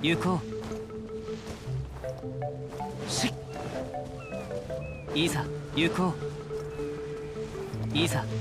行こう。いざ行こう。いざ。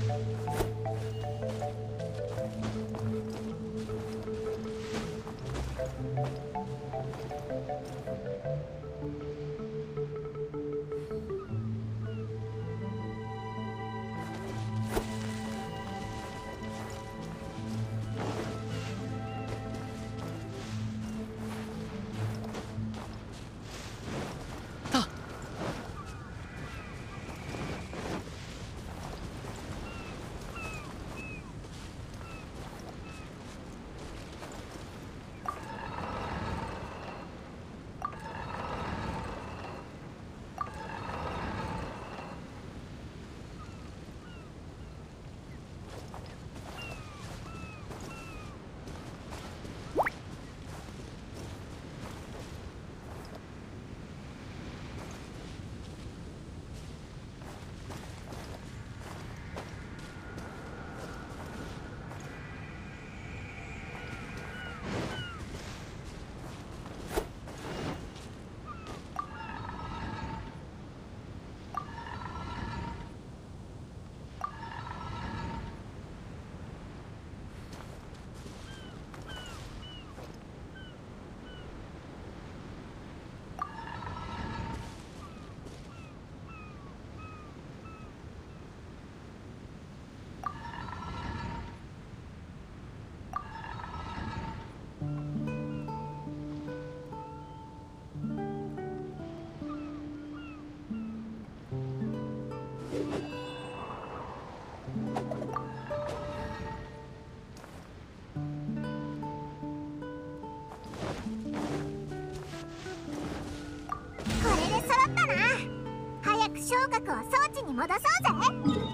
聴覚を装置に戻そうぜ。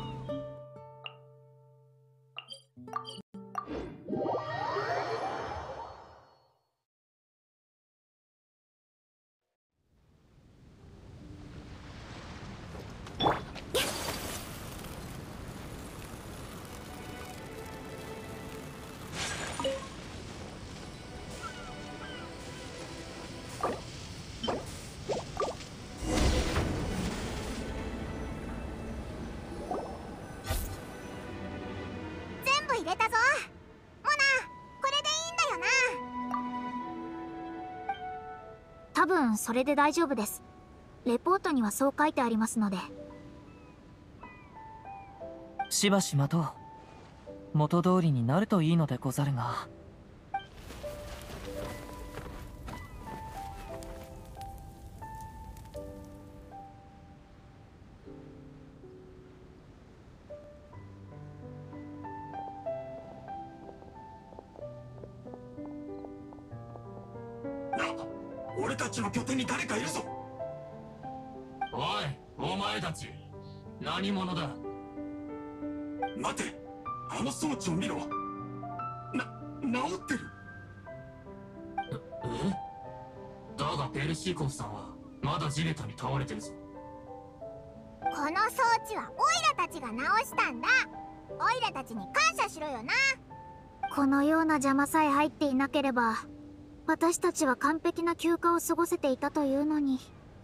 全部入れたぞ。モナ、これでいいんだよな。多分それで大丈夫です。レポートにはそう書いてありますので。 しばし待とう。元通りになるといいのでござるが。 俺たちの拠点に誰かいるぞ。 おい、お前たち何者だ。 待て、あの装置を見ろ。治ってる。 えだがペルシーコフさんはまだ地べたに倒れてるぞ。 この装置はオイラたちが直したんだ。オイラたちに感謝しろよな。このような邪魔さえ入っていなければ私たちは完璧な休暇を過ごせていたというのに。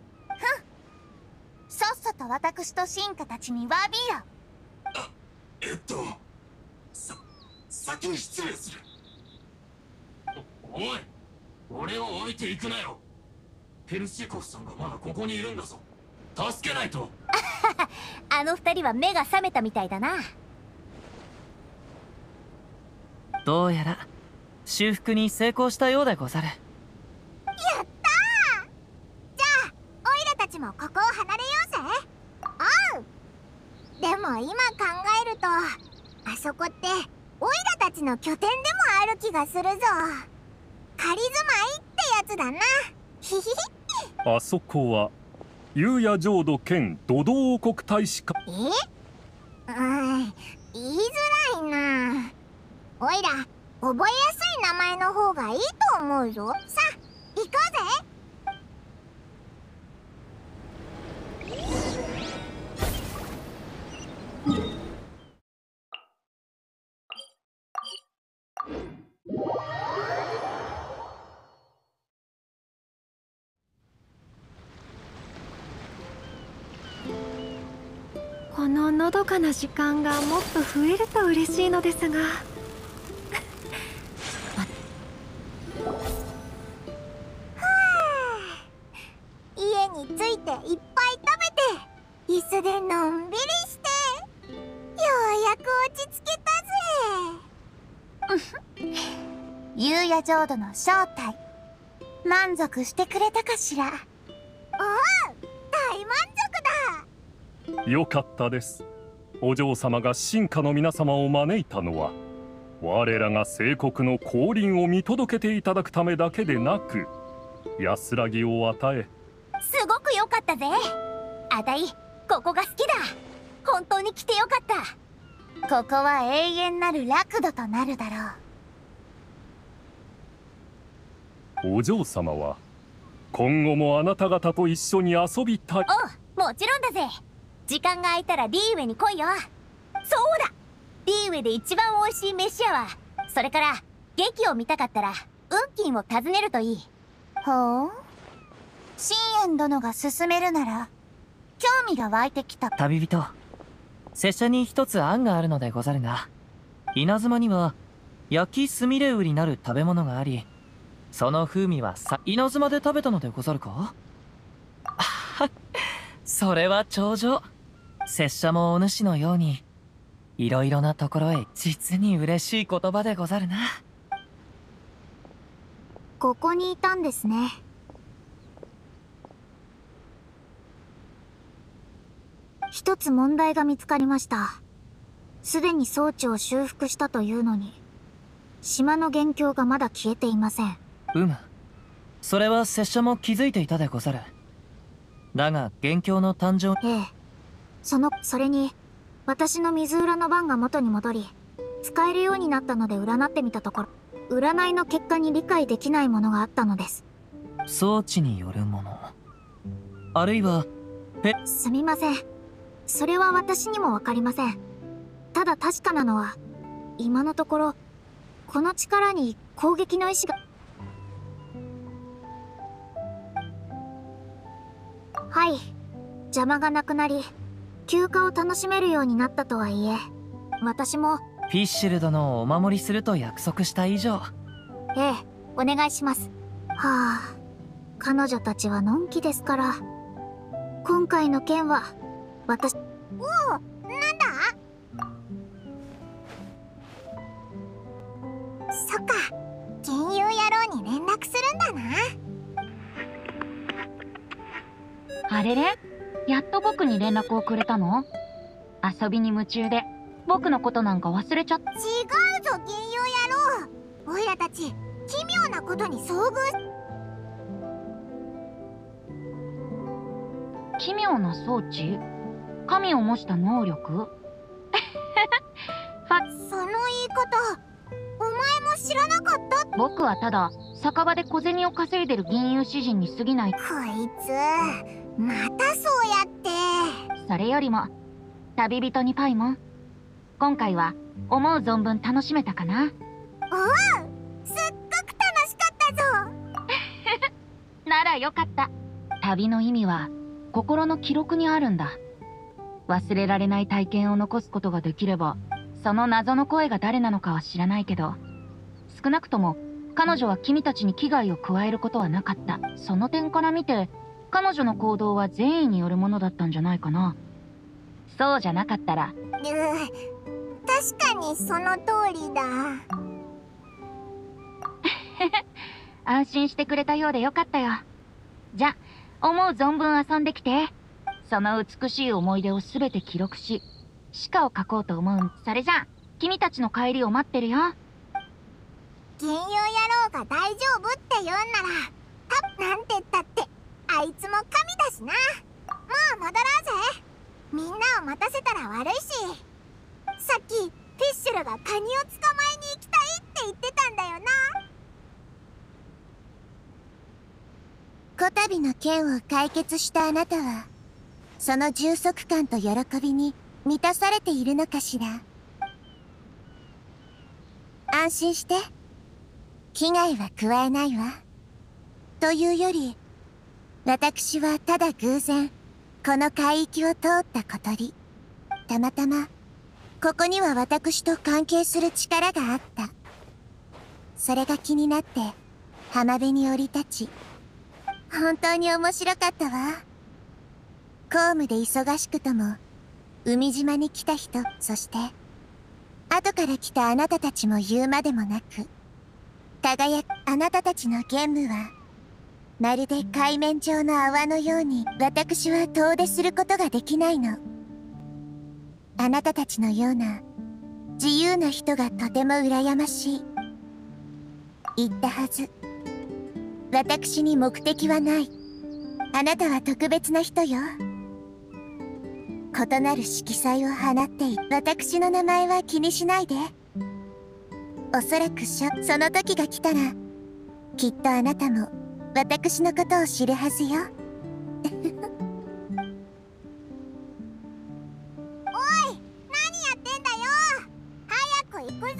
さっさと私と進化たちに詫びよ。 先に失礼する。 おい、俺を置いていくなよ。ペルシーコフさんがまだここにいるんだぞ。助けないと。 あの二人は目が覚めたみたいだな。 どうやら修復に成功したようでござる。 やったー。じゃあオイラたちもここを離れようぜ。おう。でも今考えるとあそこってオイラたちの拠点でもある気がするぞ。仮住まいってやつだな。ひひひ。 あそこは裕也浄土兼土道王国大使館。 言いづらいな。おいら覚えやすい名前の方がいいと思うぞ。さあ行こうぜ。 ののどかな時間がもっと増えると嬉しいのですが。 家に着いていっぱい食べて椅子でのんびりしてようやく落ち着けたぜ。夕夜浄土の正体満足してくれたかしら。おお、大満足だ。 よかったです。お嬢様が臣下の皆様を招いたのは我らが聖国の降臨を見届けていただくためだけでなく、安らぎを与え。 すごく良かったぜ。あたいここが好きだ。本当に来てよかった。ここは永遠なる楽土となるだろう。 お嬢様は今後もあなた方と一緒に遊びたい。 おう、もちろんだぜ。時間が空いたらリーウェに来いよ。そうだ、リーウェで一番美味しい飯屋は、それから劇を見たかったら運金を訪ねるといい。ほう、信玄殿が勧めるなら興味が湧いてきた。 旅人、拙者に一つ案があるのでござるが、稲妻には焼きすみれ売りなる食べ物があり、その風味は稲妻で食べたのでござるか？それは重々。拙者もお主のようにいろいろなところへ、実に嬉しい言葉でござるな。 ここにいたんですね。一つ問題が見つかりました。すでに装置を修復したというのに、島の元凶がまだ消えていません。 それは拙者も気づいていたでござる。だが元凶の誕生、 それに私の水占の番が元に戻り使えるようになったので占ってみたところ、占いの結果に理解できないものがあったのです。 装置によるもの、あるいはすみません、それは私にも分かりません。ただ確かなのは、今のところこの力に攻撃の意志が。はい、邪魔がなくなり休暇を楽しめるようになったとはいえ、私もフィッシュル殿をお守りすると約束した以上。 お願いします。はあ、彼女たちはのんきですから。今回の件は私。おお、なんだ？そっか、金融野郎に連絡するんだな。 あれれ、やっと僕に連絡をくれたの？遊びに夢中で僕のことなんか忘れちゃった。 違うぞ、金融野郎。おいらたち奇妙なことに遭遇。 奇妙な装置？神を模した能力？ その言い方、お前も知らなかった？ 僕はただ酒場で小銭を稼いでる銀融詩人に過ぎない。 こいつまたそうやって。 それよりも旅人にパイモン、今回は思う存分楽しめたかな？ おう、すっごく楽しかったぞ。 ならよかった。旅の意味は心の記録にあるんだ。忘れられない体験を残すことができれば、その謎の声が誰なのかは知らないけど、少なくとも彼女は君たちに危害を加えることはなかった。その点から見て彼女の行動は善意によるものだったんじゃないかな。そうじゃなかったら。 確かにその通りだ。 安心してくれたようでよかったよ。じゃ、思う存分遊んできて。その美しい思い出を全て記録し、詩歌を書こうと思う。それじゃ、君たちの帰りを待ってるよ。 金融野郎が大丈夫って言うんなら、なんて言ったってあいつも神だしな。もう戻ろうぜ。みんなを待たせたら悪いし。さっきフィッシュルがカニを捕まえに行きたいって言ってたんだよな。こたびの件を解決したあなたは、その充足感と喜びに満たされているのかしら。安心して、危害は加えないわ。というより、私はただ偶然この海域を通った小鳥。 たまたまここには私と関係する力があった。それが気になって浜辺に降り立ち、本当に面白かったわ。公務で忙しくとも海島に来た人、そして後から来たあなたたちも言うまでもなく、輝くあなたたちの玄武はまるで海面上の泡のように私は遠出することができないの。あなたたちのような自由な人がとても羨ましい。言ったはず。私に目的はない。あなたは特別な人よ。異なる色彩を放っている。私の名前は気にしないで。おそらくその時が来たら、きっとあなたも私のことを知るはずよ。おい、何やってんだよ。早く行くぞ。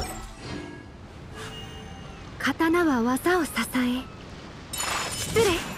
刀は技を支え。失礼。